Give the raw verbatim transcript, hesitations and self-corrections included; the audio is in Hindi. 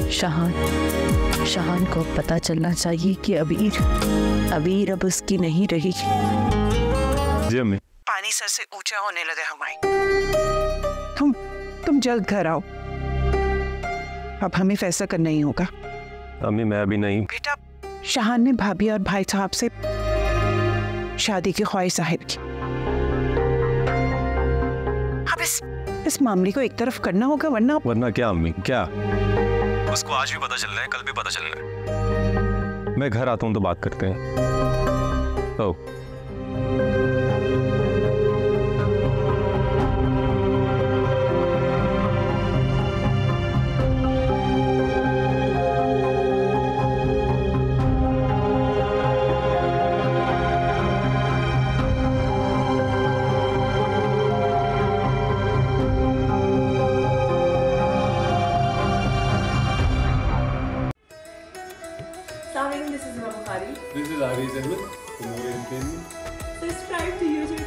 शाहान शाहान को पता चलना चाहिए कि अबीर अबीर अब उसकी नहीं रही। जी अम्मी। पानी सर से ऊंचा होने लगा हमारे। तुम तुम जल्द घर आओ, अब हमें फैसला करना ही होगा। अम्मी मैं अभी नहीं। बेटा, शाहान ने भाभी और भाई साहब से शादी की ख्वाहिश जाहिर की। अब इस इस मामले को एक तरफ करना होगा, वरना वरना क्या अम्मी? क्या उसको आज भी पता चल रहा है, कल भी पता चल रहा है। मैं घर आता हूँ तो बात करते हैं। ओ This is Bukhari. This is Ari Zerman. For more entertainment, Subscribe to YouTube